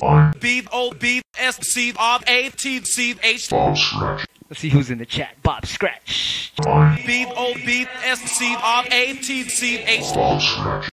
B-O-B-S-C-R-A-T-C-H. Let's see who's in the chat. Bob Scratch. B-O-B-S-C-R-A-T-C-H.